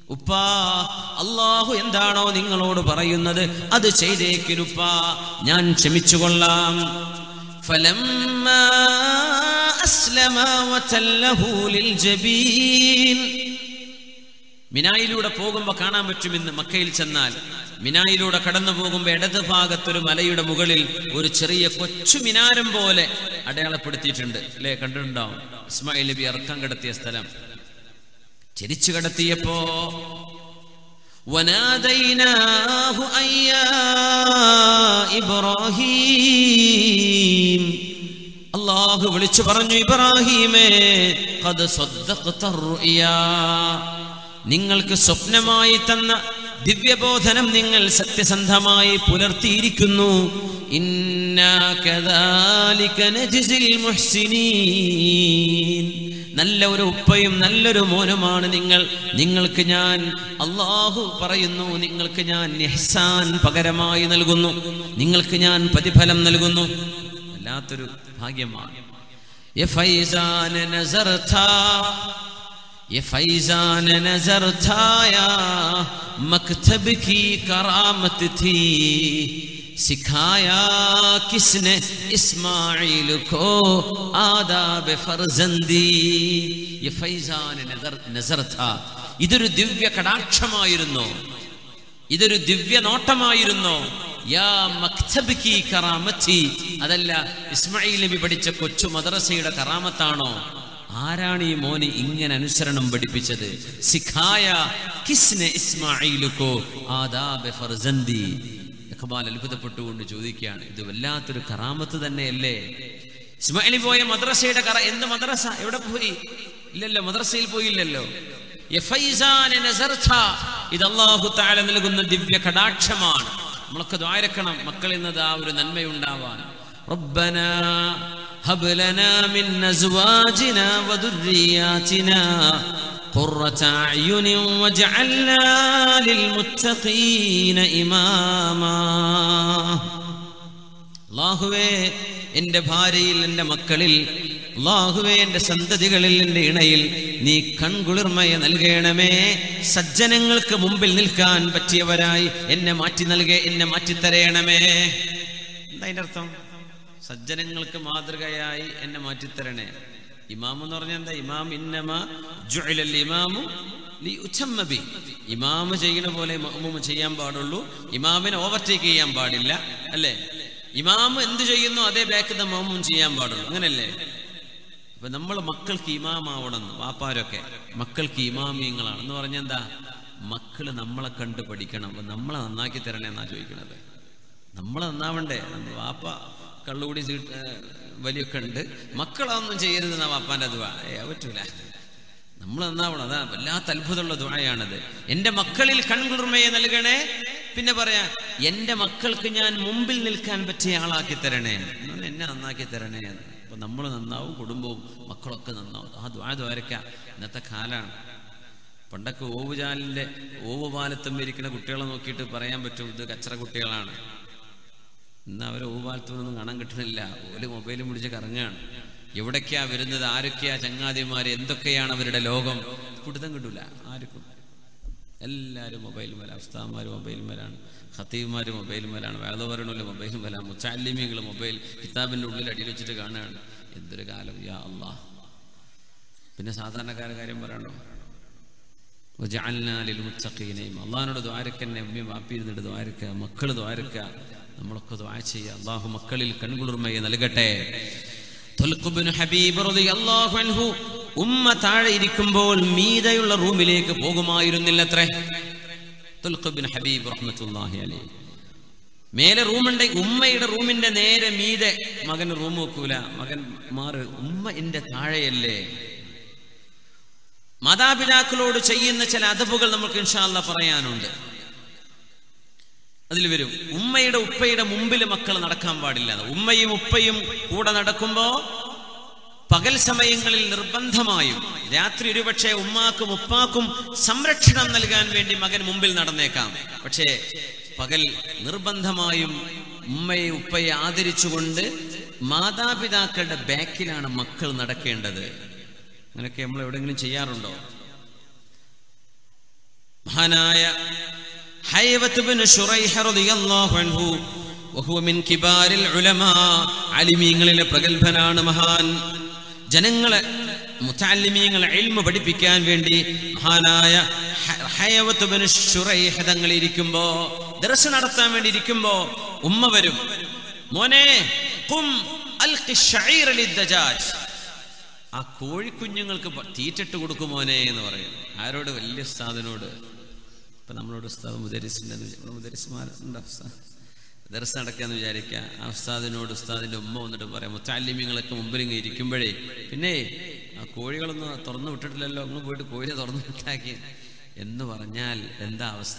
ഉപ്പാ, അല്ലാഹു എന്താണോ നിങ്ങളോട് പറയുന്നത് അത് ചെയ്തേക്കിനുപ്പാ, ഞാൻ ക്ഷമിച്ചുകൊള്ളാം. ഫലമ്മാ അസ്ലമ വതല്ലഹു ലിൽജബീൻ. മിനായിലൂടെ പോകുമ്പോൾ കാണാൻ പറ്റും, ഇന്ന് മക്കയിൽ ചെന്നാൽ മിനായിലൂടെ കടന്നു പോകുമ്പോൾ ഇടത് ഭാഗത്തൊരു മലയുടെ മുകളിൽ ഒരു ചെറിയ കൊച്ചു മിനാരം പോലെ അടയാളപ്പെടുത്തിയിട്ടുണ്ട്, അല്ലേ? കണ്ടിട്ടുണ്ടാവും. ഇസ്മായിൽ നബി ഇറക്കം കിടത്തിയ സ്ഥലം. ചരിച്ചു കിടത്തിയപ്പോ വനാദൈനാഹു അയ്യാ ഇബ്രാഹീം, അല്ലാഹു വിളിച്ചു പറഞ്ഞു, ഇബ്രാഹീമേ, ഖദ് സദ്ദഖത റുയാ, നിങ്ങൾക്ക് സ്വപ്നമായി തന്ന ദിവ്യബോധനം നിങ്ങൾ സത്യസന്ധമായി പുലർത്തിയിരിക്കുന്നു. ഇന്നാ കദാലിക നജ്സിൽ മുഹ്സിനീൻ, നല്ല ഒരു ഉപ്പയും നല്ലൊരു മോനുമാണ് നിങ്ങൾ. നിങ്ങൾക്ക് ഞാൻ, അല്ലാഹു പറയുന്നു, നിങ്ങൾക്ക് ഞാൻ ഇഹ്സാൻ പകരമായി നൽകുന്നു, നിങ്ങൾക്ക് ഞാൻ പ്രതിഫലം നൽകുന്നു. വല്ലാത്തൊരു ഭാഗ്യമാണ്. യ ഫൈസാന നസർതാ, യ ഫൈസാന നസർതാ യാ മക്തബ് കി കറാമത്ത് थी, सिखाया किसने इस्माइल को आदाब फर्जंदी. ये फैजान नजर था. ഇതൊരു ദിവ്യ കടാക്ഷമായിരുന്നു, ഇതൊരു ദിവ്യ നോട്ടമായിരുന്നു. യാ മക്തബ് കി കറാമത്തി, അതല്ല ഇസ്മായിൽ നബി പഠിച്ച കൊച്ചു മദ്രസയുടെ കറാമത്താണോ? ആരാണ് ഈ മോന് ഇങ്ങനെ അനുസരണം പഠിപ്പിച്ചത്? സിഖായ കിസ്നെ ഇസ്മായിലുക്കോ ആദാബ് ഫർസന്ദി. ഇഖ്ബാൽ അത്ഭുതപ്പെട്ടുകൊണ്ട് ചോദിക്കുകയാണ്, ഇത് വല്ലാത്തൊരു കറാമത്ത് തന്നെയല്ലേ? ഇസ്മായിൽ പോയ മദ്രസയുടെ എന്ത് മദ്രസ? എവിടെ പോയി? ഇല്ലല്ലോ, മദ്രസയിൽ പോയില്ലല്ലോ. ഇത് അല്ലാഹു തആല നൽകുന്ന ദിവ്യ കടാക്ഷമാണ്. നമ്മളൊക്കെ ദുആയിരക്കണം മക്കളിൽ നിന്ന് ആ ഒരു നന്മയുണ്ടാവാൻ. റബ്ബനാ ഹബ് ലനാ മിൻ അസ്വാജിനാ വദുർരിയാതിനാ ഖുർറത അയുനിൻ വജഅൽനാ ലിൽമുത്തഖീന ഇമാമാ. അല്ലാഹുവേ, എൻ്റെ ഭാര്യയിൽ, എൻ്റെ മക്കളിൽ, അല്ലാഹുവേ, എൻ്റെ സന്തതികളിൽ, എൻ്റെ ഇണയിൽ നീ കൺകുളിർമയെ നൽകണമേ. സജ്ജനങ്ങൾക്ക് മുമ്പിൽ നിൽക്കാൻ പറ്റിയവരായി എന്നെ മാറ്റിത്തരയണമേ. എന്താ അതിൻ്റെ അർത്ഥം? സജ്ജനങ്ങൾക്ക് മാതൃകയായി എന്നെ മാറ്റിത്തരണേ. ഇമാം എന്ന് പറഞ്ഞാൽ എന്താ? ഇമാം ഇന്നമാ ജുഇലൽ ഇമാമു ലിയുതമ്മ ബി. ഇമാം ചെയ്യുന്ന പോലെ മഅ്മൂം ചെയ്യാൻ പാടുള്ളൂ, ഇമാമിനെ ഓവർടേക്ക് ചെയ്യാൻ പാടില്ല, അല്ലേ? ഇമാം എന്ത് ചെയ്യുന്നു അതേ ബാക്കിൽ മഅ്മൂം ചെയ്യാൻ പാടുള്ളൂ, അങ്ങനല്ലേ? അപ്പൊ നമ്മൾ മക്കൾക്ക് ഇമാമാവണം. വാപ്പാരൊക്കെ മക്കൾക്ക് ഇമാമിയങ്ങളാണ് എന്ന് പറഞ്ഞാൽ എന്താ? മക്കള് നമ്മളെ കണ്ട് പഠിക്കണം. അപ്പൊ നമ്മളെ നന്നാക്കി തരണേ എന്നാ ചോദിക്കണത്. നമ്മളെ നന്നാവണ്ടേ? നമ്മൾ വാപ്പ കള്ളുകൂടി വലിയൊക്കെ ഉണ്ട്, മക്കളൊന്നും ചെയ്യരുതെന്നാ വാപ്പാന്റെ ദുആ. പറ്റൂല, നമ്മൾ നന്നാവണം. അതാ വല്ലാത്ത അത്ഭുതമുള്ള ദുആയാണത്. എൻ്റെ മക്കളിൽ കൺകുളിർമയെ നൽകണേ. പിന്നെ പറയാ, എൻ്റെ മക്കൾക്ക് ഞാൻ മുമ്പിൽ നിൽക്കാൻ പറ്റിയ ആളാക്കി തരണേ, എന്നെ നന്നാക്കി തരണേ. അപ്പൊ നമ്മൾ നന്നാവും, കുടുംബവും മക്കളൊക്കെ നന്നാവും. ആ ദ്വാരക്ക ഇന്നത്തെ കാലാണ്. പണ്ടൊക്കെ ഓവുപാലത്തും ഇരിക്കുന്ന കുട്ടികളെ നോക്കിയിട്ട് പറയാൻ പറ്റും ഇത് കച്ചറ കുട്ടികളാണ്. ഇന്ന് അവരെ ഓവുപാലത്തൊന്നും കാണാൻ കിട്ടുന്നില്ല. ഓല് മൊബൈലും പിടിച്ച് കറങ്ങുകയാണ്. എവിടേക്കാ വരുന്നത്, ആരൊക്കെയാ ചങ്ങാതിമാര്, എന്തൊക്കെയാണ് അവരുടെ ലോകം, പിടുത്തം കിട്ടൂല ആർക്കും. എല്ലാവരും മൊബൈലും വരാം, ഉസ്താദ്മാർ മൊബൈലും വരാണ്, ഖത്തീബ്മാർ മൊബൈലും വരാണ്, വേദവരണുള്ള മൊബൈലും വരാം, മുത്തഅല്ലിമീങ്ങൾ മൊബൈൽ കിതാബിൻ്റെ ഉള്ളിൽ അടിയിൽ വെച്ചിട്ട് കാണുകയാണ്. എന്തൊരു കാലം, യാ അല്ലാഹ്. പിന്നെ സാധാരണക്കാരുടെ കാര്യം പറയണോ? വജഅൽനാ ലിൽമുത്തഖീന ഇമാമ. അല്ലാഹുവിനോട് ദുആരക്കന്നെ, ഉമ്മയും വാപ്പിയിരുന്നിട്ട് ദുആരക്കുക, മക്കൾ ദുആരക്കുക, നമ്മളൊക്കെ ദുആ ചെയ്യുക. അല്ലാഹു മക്കളിൽ കൺകുളിർമയെ നൽകട്ടെ. തുൽഖ് ഇബ്നു ഹബീബ് റളിയല്ലാഹു അൻഹു ഉമ്മ താഴെ ഇരിക്കുമ്പോൾ മീതെയുള്ള റൂമിലേക്ക് പോകുമായിരുന്നില്ലത്രേ. തുൽഖ് ഇബ്നു ഹബീബ് റഹ്മത്തുള്ളാഹി അലൈഹി. മേലെ റൂമുണ്ട്, ഉമ്മയുടെ റൂമിന്റെ നേരെ മീതെ മകൻ റൂം വെക്കൂല. മകൻ മാറ്, ഉമ്മ എന്റെ താഴെയല്ലേ. മാതാപിതാക്കളോട് ചെയ്യുന്ന ചില അദബുകൾ നമുക്ക് ഇൻഷാ അല്ലാഹ് പറയാനുണ്ട്. അതിൽ വരും, ഉമ്മയുടെ ഉപ്പയുടെ മുമ്പിൽ മക്കൾ നടക്കാൻ പാടില്ല. ഉമ്മയും ഉപ്പയും കൂടെ നടക്കുമ്പോ പകൽ സമയങ്ങളിൽ നിർബന്ധമായും, രാത്രി ഒരുപക്ഷെ ഉമ്മാക്കും ഉപ്പാക്കും സംരക്ഷണം നൽകാൻ വേണ്ടി മകൻ മുമ്പിൽ നടന്നേക്കാം. പക്ഷേ പകൽ നിർബന്ധമായും ഉമ്മയെ ഉപ്പയെ ആദരിച്ചുകൊണ്ട് മാതാപിതാക്കളുടെ ബാക്കിലാണ് മക്കൾ നടക്കേണ്ടത്. അങ്ങനെയൊക്കെ നമ്മൾ എവിടെയെങ്കിലും ചെയ്യാറുണ്ടോ? മഹാനായ ഹൈവത്ത് ഇബ്നു ശുറൈഹ് റളിയല്ലാഹു അൻഹു വഹുവ മിൻ കിബാരിൽ ഉലമാ, അലിമീങ്ങളിലെ പ്രഗൽഭനാണ് മഹാൻ. ജനങ്ങളെ മുതഅല്ലിമീങ്ങളെ ഇൽമു പഠിപ്പിക്കാൻ വേണ്ടി മഹാനായ ഹൈവത്ത് ഇബ്നു ശുറൈഹ് തങ്ങൾ ഇരിക്കുമ്പോ, ദർസ് നടത്താൻ വേണ്ടി ഇരിക്കുമ്പോ ഉമ്മ വരും, മോനെ ഖും അൽഖി ശഈറ ലിദ്ദജാജ്, ആ കോഴിക്കുഞ്ഞുങ്ങൾക്ക് തീറ്റിട്ട് കൊടുക്കും മോനെ എന്ന് പറയും. ആരോട്? വലിയ ഉസ്താദിനോട്. ഇപ്പൊ നമ്മളോട് ഉസ്താദ് മുദരിസ്മാരുണ്ട്, ദർസ് നടക്കാന്ന് വിചാരിക്കുക. ആ ഉസ്താദിനോട് ഉസ്താദിന്റെ ഉമ്മ വന്നിട്ട് പറയാം, മുതഅല്ലിമീങ്ങളൊക്കെ മുമ്പിൽ ഇങ്ങനെ ഇരിക്കുമ്പോഴേ, പിന്നെ ആ കോഴികളൊന്നും തുറന്നു വിട്ടിട്ടില്ലല്ലോ, അങ്ങ് പോയിട്ട് കോഴിയെ തുറന്നു വിട്ടാക്കി എന്ന് പറഞ്ഞാൽ എന്താ അവസ്ഥ?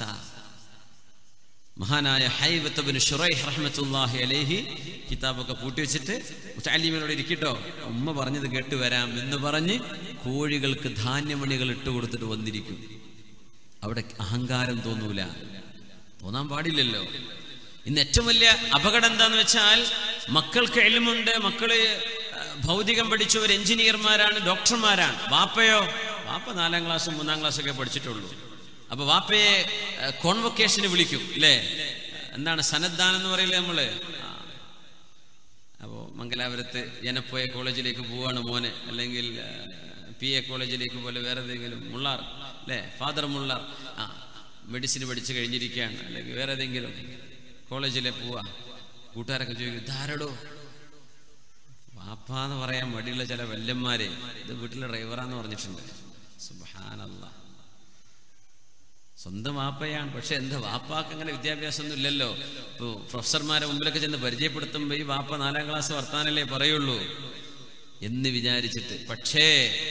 മഹാനായ ഹൈവത്ത് ഇബ്നു ശുറൈഹ് റഹ്മത്തുള്ളാഹി അലൈഹി കിതാബൊക്കെ പൂട്ടി വെച്ചിട്ട് മുതഅല്ലിമീങ്ങളോട് ഇരിക്കട്ടോ, ഉമ്മ പറഞ്ഞത് കേട്ട് വരാം എന്ന് പറഞ്ഞ് കോഴികൾക്ക് ധാന്യമണികൾ ഇട്ട് കൊടുത്തിട്ട് വന്നിരിക്കും. അവിടെ അഹങ്കാരം തോന്നൂല, തോന്നാൻ പാടില്ലല്ലോ. ഇന്ന് ഏറ്റവും വലിയ അപകടം എന്താന്ന് വെച്ചാൽ, മക്കൾക്ക് ഇൽമുണ്ട്, മക്കള് ഭൗതികം പഠിച്ചവർ എഞ്ചിനീയർമാരാണ്, ഡോക്ടർമാരാണ്. വാപ്പയോ? വാപ്പ 4ാം ക്ലാസ്സും 3ാം ക്ലാസ്സൊക്കെ പഠിച്ചിട്ടുള്ളൂ. അപ്പൊ വാപ്പയെ കോൺവൊക്കേഷന് വിളിക്കും, അല്ലേ? എന്താണ് സന്നദ്ധാനം എന്ന് പറയില്ലേ നമ്മള്? അപ്പോ മംഗലാപുരത്ത് ജനപ്പോയ കോളേജിലേക്ക് പോവാണ് മോനെ, അല്ലെങ്കിൽ PA കോളേജിലേക്ക് പോലെ വേറെ ഏതെങ്കിലും മുള്ളാർ, അല്ലേ? ഫാദർ മുള്ളാർ മെഡിസിൻ പഠിച്ചു കഴിഞ്ഞിരിക്കുകയാണ്, അല്ലെങ്കിൽ വേറെ ഏതെങ്കിലും കോളേജിലെ പോവാ. കൂട്ടുകാരൊക്കെ ചോദിക്കും, ധാരടോ വാപ്പാന്ന് പറയാൻ മടിയുള്ള ചില വല്യന്മാരെ ഇത് വീട്ടിലെ ഡ്രൈവറാന്ന് പറഞ്ഞിട്ടുണ്ട്. സുബ്ഹാനല്ലാഹ്, സ്വന്തം വാപ്പയാണ്. പക്ഷെ എന്താ, വാപ്പാക്ക് അങ്ങനെ വിദ്യാഭ്യാസം ഒന്നും ഇല്ലല്ലോ. ഇപ്പോൾ പ്രൊഫസർമാരെ മുമ്പിലൊക്കെ ചെന്ന് പരിചയപ്പെടുത്തുമ്പോൾ ഈ വാപ്പ 4ാം ക്ലാസ് വർത്താനല്ലേ പറയുള്ളൂ എന്ന് വിചാരിച്ചിട്ട്. പക്ഷേ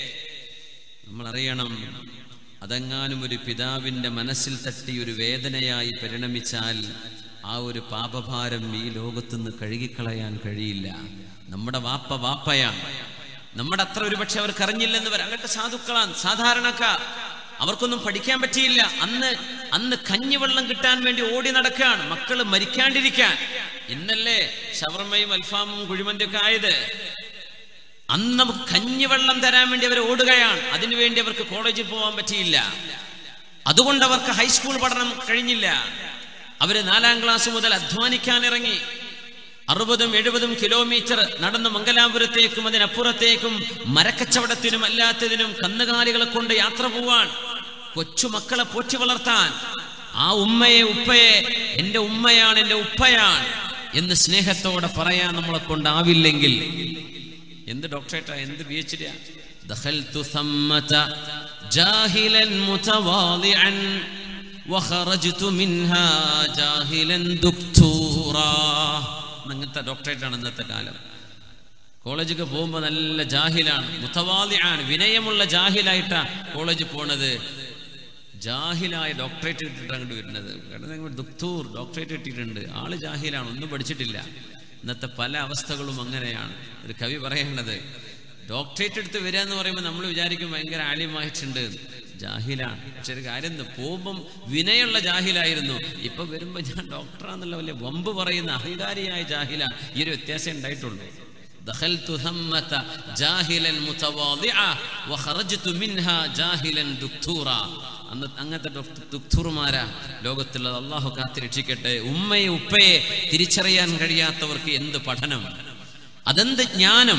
നമ്മളറിയണം, അതെങ്ങാനും ഒരു പിതാവിൻ്റെ മനസ്സിൽ തട്ടി ഒരു വേദനയായി പരിണമിച്ചാൽ ആ ഒരു പാപഭാരം ഈ ലോകത്തുനിന്ന് കഴുകിക്കളയാൻ കഴിയില്ല. നമ്മുടെ വാപ്പ വാപ്പയാണ്. നമ്മുടെ അത്ര ഒരുപക്ഷെ അവർക്ക് അറിഞ്ഞില്ലെന്ന് വരാം. അങ്ങനത്തെ സാധുക്കളാണ്, സാധാരണക്കാർ. അവർക്കൊന്നും പഠിക്കാൻ പറ്റിയില്ല. അന്ന് കഞ്ഞിവെള്ളം കിട്ടാൻ വേണ്ടി ഓടി നടക്കുകയാണ്, മക്കള് മരിക്കാണ്ടിരിക്കാൻ. ഇന്നല്ലേ ഷവർമയും അൽഫാമും കുഴിമന്തിയൊക്കെ ആയത്. അന്ന് കഞ്ഞിവെള്ളം തരാൻ വേണ്ടി അവർ ഓടുകയാണ്. അതിനുവേണ്ടി അവർക്ക് കോളേജിൽ പോകാൻ പറ്റിയില്ല. അതുകൊണ്ട് അവർക്ക് ഹൈസ്കൂൾ പഠനം കഴിഞ്ഞില്ല. അവര് 4ാം ക്ലാസ് മുതൽ അധ്വാനിക്കാൻ ഇറങ്ങി. 60-70 കിലോമീറ്റർ നടന്ന് മംഗലാപുരത്തേക്കും അതിനപ്പുറത്തേക്കും മരക്കച്ചവടത്തിനും അല്ലാത്തതിനും കന്നുകാലികളെ കൊണ്ട് യാത്ര പോവാൻ, കൊച്ചുമക്കളെ പോറ്റി വളർത്താൻ. ആ ഉമ്മയെ ഉപ്പയെ എന്റെ ഉമ്മയാണ്, എന്റെ ഉപ്പയാണ് എന്ന് സ്നേഹത്തോടെ പറയാൻ നമ്മളെ കൊണ്ടാവില്ലെങ്കിൽ എന്ത് ഡോക്ടറേറ്റാ, എന്ത് PhD? ദഖൽതു സമ്മത ജാഹിലൻ മുതവാദിഅൻ വഖറജ്തു മിൻഹാ ജാഹിലൻ ദുക്തൂറാ. അങ്ങനത്തെ ഡോക്ടറേറ്റാണ് ഇന്നത്തെ കാലം. കോളേജൊക്കെ പോകുമ്പോൾ നല്ല ജാഹിലാണ്, മുതവാദിഅൻ, വിനയമുള്ള ജാഹിലായിട്ടാ കോളേജിൽ പോണത്. ജാഹിലായ ഡോക്ടറേറ്റ് കിട്ടിയിട്ട് അങ്ങോട്ട് വരുന്നത്. ദുക്തൂർ ഡോക്ടറേറ്റ് കിട്ടിയിട്ടുണ്ട്, ആള് ജാഹിലാണ്, ഒന്നും പഠിച്ചിട്ടില്ല. ഇന്നത്തെ പല അവസ്ഥകളും അങ്ങനെയാണ്. ഒരു കവി പറയേണ്ടത്, ഡോക്ടറേറ്റ് എടുത്ത് വരിക എന്ന് പറയുമ്പോൾ നമ്മൾ വിചാരിക്കും ഭയങ്കര ആലിമായിട്ടുണ്ട്, ജാഹിലാണ്. പക്ഷെ ഒരു കാര്യം, പോകുമ്പം വിനയുള്ള ജാഹിലായിരുന്നു. ഇപ്പൊ വരുമ്പോ ഞാൻ ഡോക്ടറാന്നുള്ള വലിയ വമ്പ് പറയുന്ന അഹങ്കാരിയായ ജാഹിലാണ്. ഈ ഒരു വ്യത്യാസം ഉണ്ടായിട്ടുള്ളൂ. ദഖൽതു ഹമ്മത ജാഹിലൻ മുതവാദിഅ വഖറജ്തു മിൻഹാ ജാഹിലൻ ദുക്തൂറാ. അങ്ങനത്തെ ദുക്തൂർമാരാ ലോകത്തുള്ളത്. അള്ളാഹു കാത്തിരക്ഷിക്കട്ടെ. ഉമ്മയെ ഉപ്പയെ തിരിച്ചറിയാൻ കഴിയാത്തവർക്ക് എന്ത് പഠനം, അതെന്ത് ജ്ഞാനം.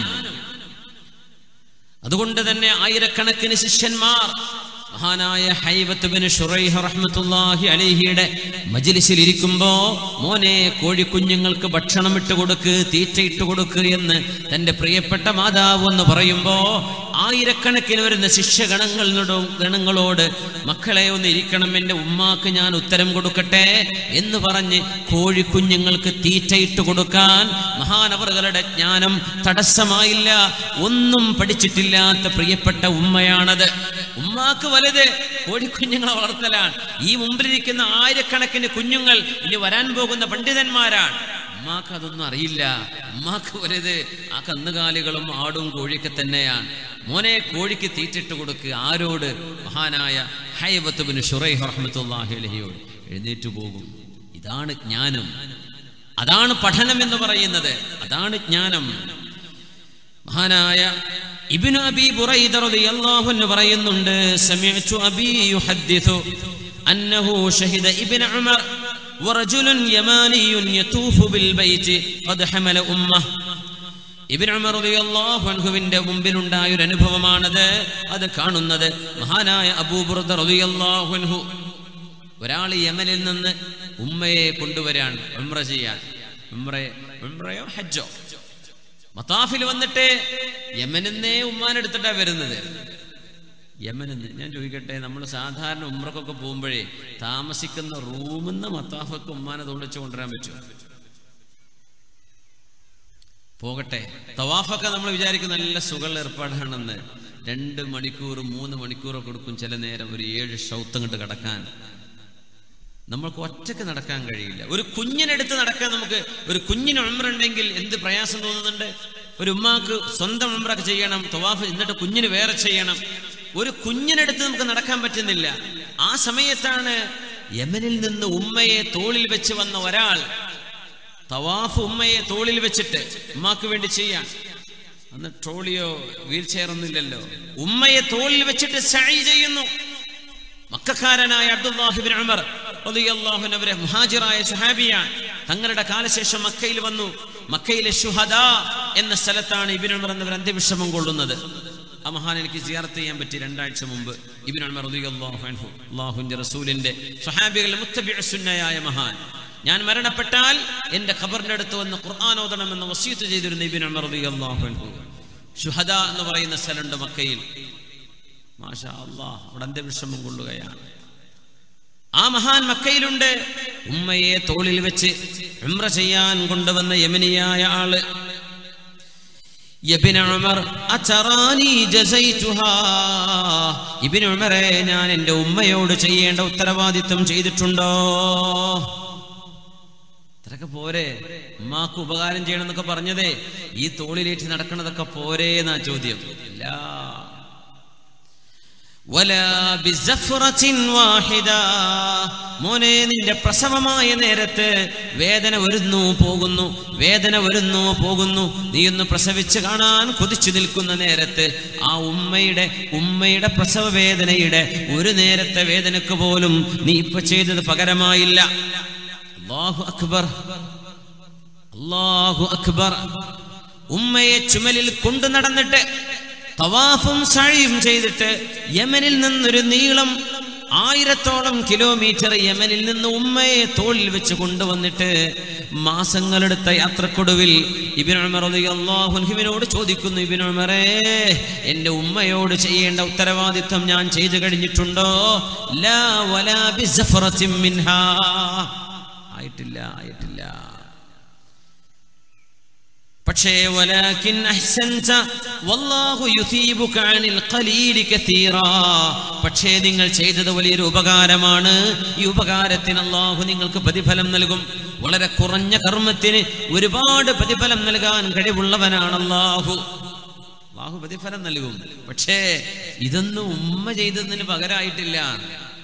അതുകൊണ്ട് തന്നെ ആയിരക്കണക്കിന് ശിഷ്യന്മാർ മഹാനായ ഹൈവത്ത് ഇബ്നു ശുറൈഹ് റഹ്മത്തുള്ളാഹി അലൈഹിയുടെ മജ്ലിസിൽ ഇരിക്കുമ്പോ, മോനെ കോഴിക്കുഞ്ഞുങ്ങൾക്ക് ഭക്ഷണം ഇട്ട് കൊടുക്ക്, തീറ്റ ഇട്ട് കൊടുക്ക് എന്ന് തന്റെ പ്രിയപ്പെട്ട മാതാവ് എന്ന് പറയുമ്പോ, ആയിരക്കണക്കിന് വരുന്ന ശിഷ്യഗണങ്ങളോട് മക്കളെ ഒന്ന് ഇരിക്കണം, എന്റെ ഉമ്മാക്ക് ഞാൻ ഉത്തരം കൊടുക്കട്ടെ എന്ന് പറഞ്ഞ് കോഴിക്കുഞ്ഞുങ്ങൾക്ക് തീറ്റ ഇട്ട് കൊടുക്കാൻ മഹാനവറുകളുടെ ജ്ഞാനം തടസ്സമായില്ല. ഒന്നും പഠിച്ചിട്ടില്ലാത്ത പ്രിയപ്പെട്ട ഉമ്മയാണത്. ഉമ്മാക്ക് വലുത് കോഴിക്കുഞ്ഞുങ്ങളെ വളർത്തലാണ്. ഈ മുമ്പിലിരിക്കുന്ന ആയിരക്കണക്കിന് കുഞ്ഞുങ്ങൾ ഇനി വരാൻ പോകുന്ന പണ്ഡിതന്മാരാണ്. ഉമ്മാക്ക് അതൊന്നും അറിയില്ല. ഉമ്മാക്ക് വലുത് ആ കന്നുകാലികളും ആടും കോഴിയൊക്കെ തന്നെയാണ്. മോനെ കോഴിക്ക് തീറ്റിട്ട് കൊടുക്കുക. ആരോട്? മഹാനായ ഹൈവത്ത് ഇബ്നു ശുറൈഹ് റഹ്മത്തുള്ളാഹി അലൈഹിയോട്. എഴുന്നേറ്റ് പോകും. ഇതാണ് ജ്ഞാനം, അതാണ് പഠനം എന്ന് പറയുന്നത്, അതാണ് ജ്ഞാനം. മഹാനായ ഇബ്നു അബീ ബുറൈദ റളിയല്ലാഹു അൻഹു പറയുന്നുണ്ട്, സമിഅ്തു അബീ യുഹദ്ദിഥു അന്നഹു ഷഹിദ ഇബ്ന ഉമർ വറജുലുൻ യമാനിയുൻ യതൂഫു ബിൽ ബൈതി ഖദ് ഹമല ഉമ്മഹ്. ഇബ്നു ഉമർ റളിയല്ലാഹു അൻഹുവിന്റെ മുമ്പിലുണ്ടായ ഒരു അനുഭവമാണത്. അത് കാണുന്നത് മഹാനായ അബൂ ബുർദ റളിയല്ലാഹു അൻഹു. ഒരാൾ യമനിൽ നിന്ന് ഉമ്മയെ കൊണ്ടുവരാൻ ഉംറ ചെയ്യാൻ. ഉംറയോ ഹജ്ജോ മതാഫിൽ വന്നിട്ട് യമനിന്നേ ഉമ്മാനെടുത്തിട്ടാ വരുന്നത്. യമനിന്ന് ഞാൻ ചോദിക്കട്ടെ, നമ്മൾ സാധാരണ ഉംറക്കൊക്കെ പോകുമ്പോഴേ താമസിക്കുന്ന റൂമിൽ നിന്ന് മതാഫൊക്കെ ഉമ്മാനെ തോളിച്ച് കൊണ്ടുവരാൻ പറ്റുമോ? പോകട്ടെ, തവാഫൊക്കെ നമ്മൾ വിചാരിക്കും നല്ല സുഖമുള്ള ഏർപ്പാടാണെന്ന്. 2 മണിക്കൂർ 3 മണിക്കൂറൊക്കെ കൊടുക്കും ചില നേരം. ഒരു 7 ഷൗത്ത് അങ്ങോട്ട് കടക്കാൻ നമ്മൾക്ക് ഒറ്റക്ക് നടക്കാൻ കഴിയില്ല. ഒരു കുഞ്ഞിനെടുത്ത് നടക്കാൻ നമുക്ക്, ഒരു കുഞ്ഞിന് ഉംറ ഉണ്ടെങ്കിൽ എന്ത് പ്രയാസം തോന്നുന്നുണ്ട്. ഒരു ഉമ്മാക്ക് സ്വന്തം ഉംറ ചെയ്യണം, തവാഫ്, എന്നിട്ട് കുഞ്ഞിന് വേറെ ചെയ്യണം. ഒരു കുഞ്ഞിനെടുത്ത് നമുക്ക് നടക്കാൻ പറ്റുന്നില്ല. ആ സമയത്താണ് യമനിൽ നിന്ന് ഉമ്മയെ തോളിൽ വെച്ച് വന്ന ഒരാൾ തവാഫ് ഉമ്മയെ തോളിൽ വെച്ചിട്ട് ഉമ്മാക്ക് വേണ്ടി ചെയ്യാൻ. അന്ന് ട്രോളിയോ വീൽ ചെയർ ഒന്നും ഇല്ലല്ലോ. ഉമ്മയെ തോളിൽ വെച്ചിട്ട് സഅയ് ചെയ്യുന്നു. മക്കക്കാരനായ അബ്ദുല്ലാഹി ഇബ്നു ഉമർ റളിയല്ലാഹു അൻഹു അവരെ മുഹാജിറായ സ്വഹാബിയാണ്. തങ്ങളുടെ കാലശേഷം മക്കയിൽ വന്നു. മക്കയിലെ ശുഹദാ എന്ന സ്ഥലത്താണ് ഇബ്നു ഉമർ എന്നവർ അന്ത്യവിശ്രമം കൊള്ളുന്നത്. ആ മഹാൻ എനിക്ക് സിയാറത്ത് ചെയ്യാൻ പറ്റി 2 ആഴ്ച മുമ്പ്. ഇബ്നു ഉമർ റളിയല്ലാഹു അൻഹു അല്ലാഹുവിന്റെ റസൂലിന്റെ സ്വഹാബികളിൽ മുത്തബിഉ സുന്നയായ മഹാൻ. ഞാൻ മരണപ്പെട്ടാൽ എന്റെ ഖബറിന്റെ അടുത്ത് വന്ന് ഖുർആൻ ഓതണമെന്ന് വസിയത്ത് ചെയ്തിരുന്ന ഇബ്നു ഉമർ റളിയല്ലാഹു അൻഹു. ശുഹദാ എന്ന് പറയുന്ന സ്ഥലമുണ്ട് മക്കയിൽ. മാഷാ അല്ലാഹ്, അവിടെ അന്ത്യവിശ്രമം കൊള്ളുകയാണ്. ആ മഹാൻ മക്കയിലുണ്ട്. ഉമ്മയെ തോളിൽ വെച്ച് ഉംറ ചെയ്യാൻ കൊണ്ടുവന്ന യമനിയായ ആള്. ഇബ്നു ഉമർ അതറാനി ജസൈതുഹാ. ഇബ്നു ഉമറേ, ഞാൻ എന്റെ ഉമ്മയോട് ചെയ്യേണ്ട ഉത്തരവാദിത്വം ചെയ്തിട്ടുണ്ടോ? ഇത്രയൊക്കെ പോരെ? ഉമ്മാക്ക് ഉപകാരം ചെയ്യണം എന്നൊക്കെ പറഞ്ഞതേ ഈ തോളിലേറ്റ് നടക്കണതൊക്കെ പോരേ എന്നാ ചോദ്യം. ഇല്ല. മോനെ, നിന്റെ പ്രസവമായ നേരത്ത് വേദന വരുന്നു പോകുന്നു. നീ ഒന്ന് പ്രസവിച്ച് കാണാൻ കൊതിച്ചു നിൽക്കുന്ന നേരത്ത് ആ ഉമ്മയുടെ പ്രസവ വേദനയുടെ ഒരു നേരത്തെ വേദനക്ക് പോലും നീ ഇപ്പൊ ചെയ്തത് പകരമായില്ല. അല്ലാഹു അക്ബർ, അല്ലാഹു അക്ബർ. ഉമ്മയെ ചുമലിൽ കൊണ്ടു നടന്നിട്ട് തവാഫും സഅയും ചെയ്തിട്ട് യമനിൽ നിന്നൊരു നീളം 1000ഓളം കിലോമീറ്റർ യമനിൽ നിന്ന് ഉമ്മയെ തോളിൽ വെച്ച് കൊണ്ടുവന്നിട്ട് മാസങ്ങളെടുത്ത യാത്രക്കൊടുവിൽ ഇബ്നു ഉമർ റളിയല്ലാഹു അൻഹുവിനോട് ചോദിക്കുന്നു, ഇബ്നു ഉമറേ, എന്റെ ഉമ്മയോട് ചെയ്യേണ്ട ഉത്തരവാദിത്വം ഞാൻ ചെയ്തു കഴിഞ്ഞിട്ടുണ്ടോ? ലാ വലാ ബിസഫറത്തിൻ മിൻഹാ. ആയിട്ടില്ല. പക്ഷേ വലാകിൻ അഹ്സൻത വല്ലാഹു യുസീബുക അനിൽ ഖലീലി കസീറാ. പക്ഷേ നിങ്ങൾ ചെയ്തത് വലിയൊരു ഉപകാരമാണ്. ഈ ഉപകാരത്തിന് അല്ലാഹു നിങ്ങൾക്ക് പ്രതിഫലം നൽകും. വളരെ കുറഞ്ഞ കർമ്മത്തിന് ഒരുപാട് പ്രതിഫലം നൽകാൻ കഴിവുള്ളവനാണ് അല്ലാഹു. അല്ലാഹു പ്രതിഫലം നൽകും. പക്ഷേ ഇതൊന്നും ഉമ്മ ചെയ്തതിന് പകരമായിട്ടില്ല.